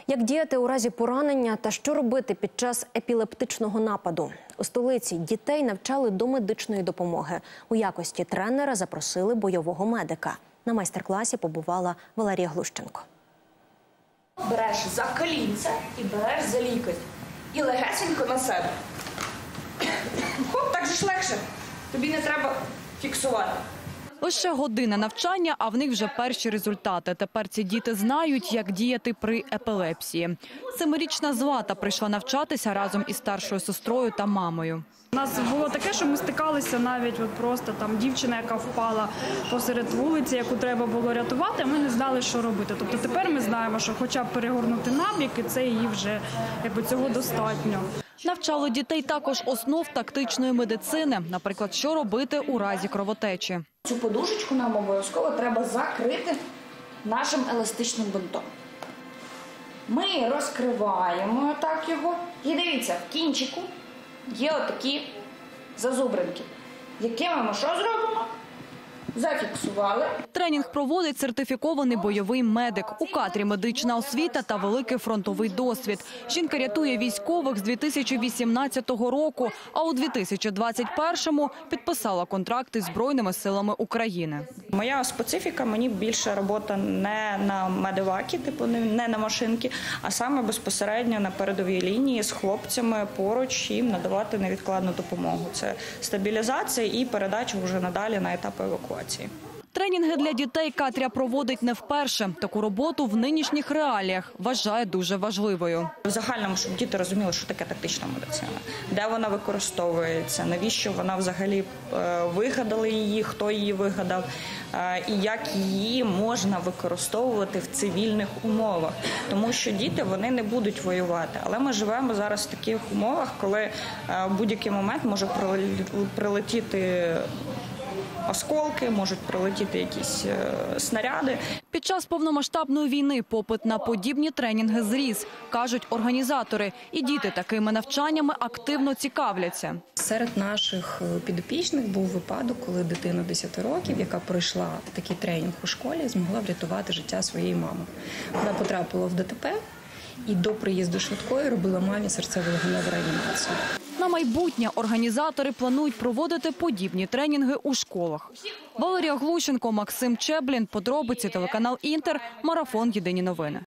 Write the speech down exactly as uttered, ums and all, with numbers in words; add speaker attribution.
Speaker 1: Як діяти у разі поранення та що робити під час епілептичного нападу? У столиці дітей навчали до медичної допомоги. У якості тренера запросили бойового медика. На майстер-класі побувала Валерія Глущенко.
Speaker 2: Береш за колінце і береш за лікоть. І легесенько на себе. Хоп, так же ж легше. Тобі не треба фіксувати.
Speaker 3: Лише година навчання, а в них вже перші результати. Тепер ці діти знають, як діяти при епілепсії. Семирічна Злата прийшла навчатися разом із старшою сестрою та мамою.
Speaker 4: У нас було таке, що ми стикалися навіть от просто там дівчина, яка впала посеред вулиці, яку треба було рятувати, а ми не знали, що робити. Тобто тепер ми знаємо, що хоча б перегорнути набік, і це її вже якби цього достатньо.
Speaker 3: Навчали дітей також основ тактичної медицини, наприклад, що робити у разі кровотечі.
Speaker 2: Цю подушечку нам обов'язково треба закрити нашим еластичним бинтом. Ми розкриваємо так його. І дивіться, в кінчику є отакі зазубринки, якими ми що зробимо? Зафіксували.
Speaker 3: Тренінг проводить сертифікований бойовий медик. У кадрі медична освіта та великий фронтовий досвід. Жінка рятує військових з дві тисячі вісімнадцятого року, а у дві тисячі двадцять першому підписала контракти з Збройними силами України.
Speaker 5: Моя специфіка, мені більше робота не на медевакі, типу не на машинки, а саме безпосередньо на передовій лінії з хлопцями поруч їм надавати невідкладну допомогу. Це стабілізація і передача вже надалі на етап евакуації.
Speaker 3: Тренінги для дітей Катря проводить не вперше. Таку роботу в нинішніх реаліях вважає дуже важливою.
Speaker 5: В загальному, щоб діти розуміли, що таке тактична медицина, де вона використовується, навіщо вона взагалі вигадали її, хто її вигадав, і як її можна використовувати в цивільних умовах. Тому що діти, вони не будуть воювати. Але ми живемо зараз в таких умовах, коли в будь-який момент може прилетіти осколки, можуть прилетіти якісь снаряди.
Speaker 3: Під час повномасштабної війни попит на подібні тренінги зріс, кажуть організатори. І діти такими навчаннями активно цікавляться.
Speaker 6: Серед наших підопічних був випадок, коли дитина десяти років, яка пройшла такий тренінг у школі, змогла врятувати життя своєї мами. Вона потрапила в ДТП і до приїзду швидкої робила мамі серцево-легеневу реанімацію.
Speaker 3: На майбутнє організатори планують проводити подібні тренінги у школах. Валерія Глущенко, Максим Чеблін, подробиці, телеканал «Інтер», марафон «Єдині новини».